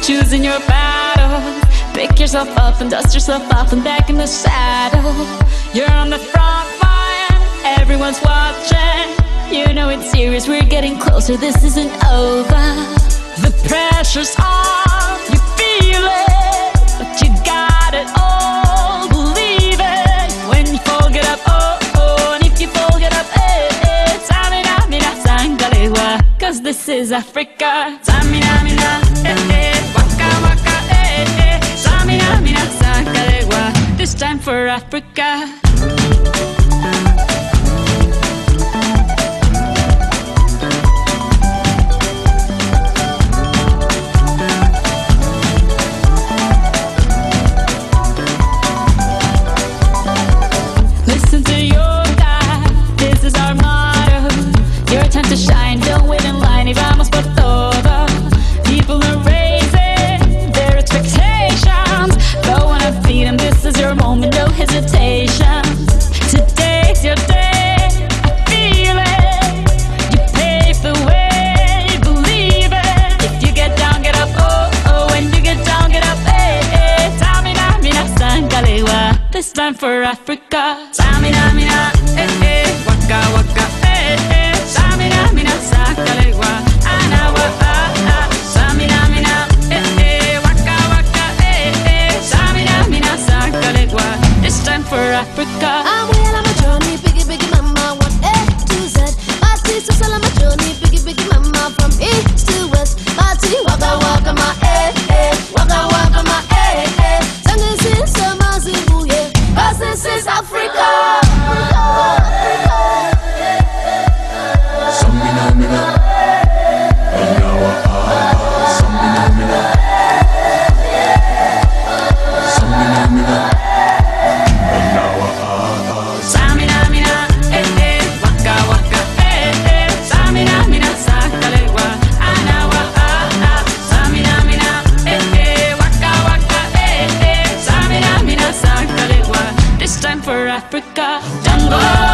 choosing your battle. Pick yourself up and dust yourself off and back in the saddle. You're on the front line, everyone's watching. You know it's serious, we're getting closer, this isn't over. The pressure's on, you feel it, but you got it all, believe it. When you fall, get up, oh, oh, and if you fall, get up, eh, eh. Samina, mina, sangalewa, cause this is Africa. Samina, mina, eh, eh, waka, waka, eh, eh. Samina, mina, sangalewa, this time for Africa. Time to shine, don't wait in line, y vamos por todo. People are raising their expectations. Go on and feed them, this is your moment, no hesitations. Today's your day, I feel it. You pave the way, believe it. If you get down, get up, oh, oh. When you get down, get up, eh, eh. Samina, mina, sangalewa, this time for Africa. Samina, mina, eh, eh. Waka, waka, eh, eh. Samina, mina, sangalewa, anawa, ah, ah. Samina, mina, eh, eh. Waka, waka, eh, eh. Samina, mina, sangalewa, this time for Africa. I'm well on my journey, biggie, biggie mama, 1A to Z. Party, so on my journey, biggie, biggie mama, from east to west. Party, waka, waka, my eh, eh. Waka, waka, my eh, eh. Sangin' sin, sama, zibuye, cause this is Africa. For Africa, Jungle.